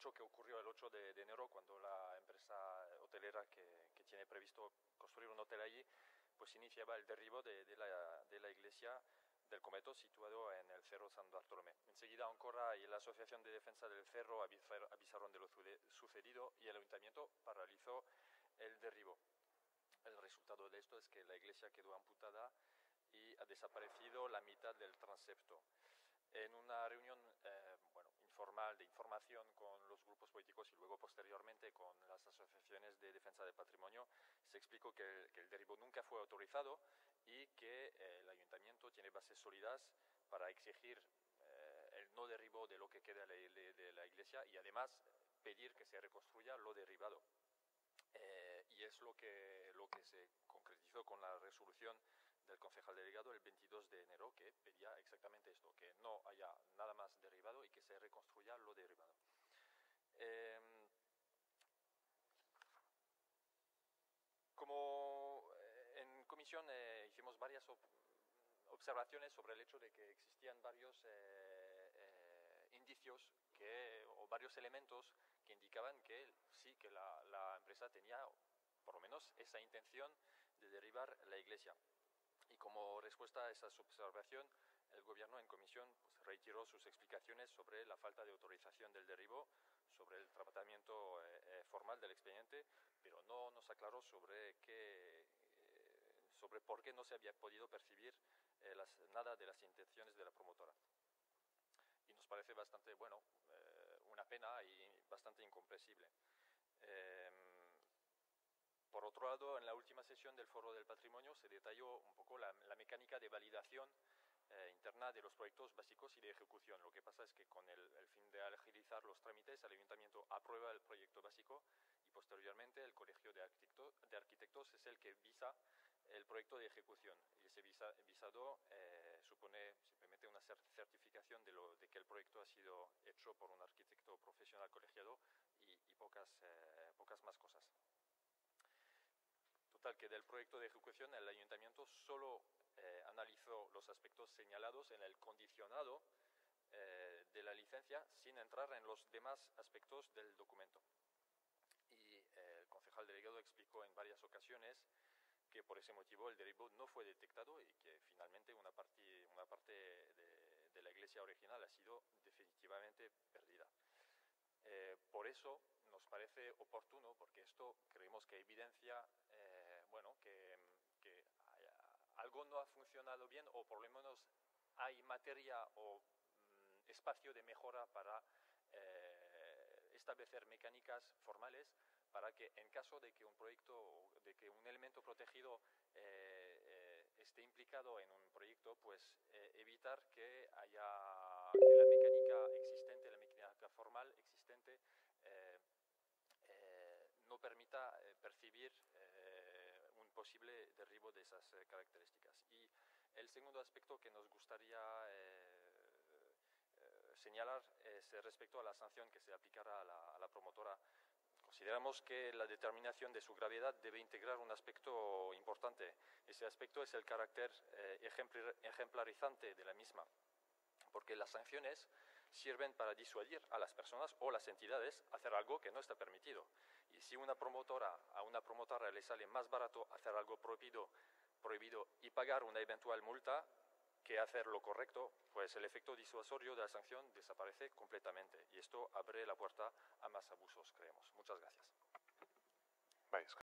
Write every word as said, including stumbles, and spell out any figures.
hecho que ocurrió el ocho de, de enero, cuando la empresa hotelera que, que tiene previsto construir un hotel allí, pues iniciaba el derribo de, de, la, de la iglesia del Cometo, situado en el Cerro San Bartolomé. Enseguida Ancora y la Asociación de Defensa del Cerro avisaron de lo sucedido y el ayuntamiento paralizó el derribo. El resultado de esto es que la iglesia quedó amputada y ha desaparecido la mitad del transepto. En una reunión eh, bueno, informal de información con los grupos políticos y luego posteriormente con las asociaciones de defensa del patrimonio, se explicó que el, que el derribo nunca fue autorizado y que eh, el ayuntamiento tiene bases sólidas para exigir eh, el no derribo de lo que queda de la, de la iglesia y además pedir que se reconstruya lo derribado. Eh, y es lo que, lo que se concretizó con la resolución del concejal delegado el veintidós de enero, que pedía exactamente esto, que no haya nada más derribado y que se reconstruya lo derribado. Eh, como en comisión eh, hicimos varias ob observaciones sobre el hecho de que existían varios eh, eh, indicios que, o varios elementos que indicaban que sí, que la, la empresa tenía por lo menos esa intención de derribar la iglesia. Y como respuesta a esa observación, el Gobierno en comisión pues, reiteró sus explicaciones sobre la falta de autorización del derribo, sobre el tratamiento eh, eh, formal del expediente, pero no nos aclaró sobre, qué, eh, sobre por qué no se había podido percibir eh, las, nada de las intenciones de la promotora. Y nos parece bastante, bueno, eh, una pena y bastante incomprensible. Eh, Por otro lado, en la última sesión del Foro del Patrimonio se detalló un poco la, la mecánica de validación eh, interna de los proyectos básicos y de ejecución. Lo que pasa es que con el, el fin de agilizar los trámites, el Ayuntamiento aprueba el proyecto básico y posteriormente el Colegio de, Arquitecto, de Arquitectos es el que visa el proyecto de ejecución. Y ese visa, visado eh, supone simplemente una certificación de, lo, de que el proyecto ha sido hecho por un arquitecto profesional colegiado y, y pocas, eh, pocas más cosas. Total, que del proyecto de ejecución el Ayuntamiento solo eh, analizó los aspectos señalados en el condicionado eh, de la licencia sin entrar en los demás aspectos del documento. Y eh, el concejal delegado explicó en varias ocasiones que por ese motivo el derribo no fue detectado y que finalmente una parte, una parte de, de la iglesia original ha sido definitivamente perdida. Eh, por eso nos parece oportuno, porque esto creemos que evidencia eh, bueno, que, que haya, algo no ha funcionado bien o por lo menos hay materia o mm, espacio de mejora para eh, establecer mecánicas formales para que en caso de que un proyecto, de que un elemento protegido eh, eh, esté implicado en un proyecto, pues eh, evitar que haya que la mecánica existente, la mecánica formal existente eh, eh, no permita eh, percibir eh, un posible derribo de esas eh, características. Y el segundo aspecto que nos gustaría eh, eh, señalar es respecto a la sanción que se aplicará a la, a la promotora. Consideramos que la determinación de su gravedad debe integrar un aspecto importante. Ese aspecto es el carácter eh, ejemplarizante de la misma, porque las sanciones sirven para disuadir a las personas o las entidades a hacer algo que no está permitido. Y si una promotora, a una promotora le sale más barato hacer algo prohibido, prohibido y pagar una eventual multa que hacer lo correcto, pues el efecto disuasorio de la sanción desaparece completamente. Y esto abre la puerta a más abusos, creemos. Muchas gracias. Bai,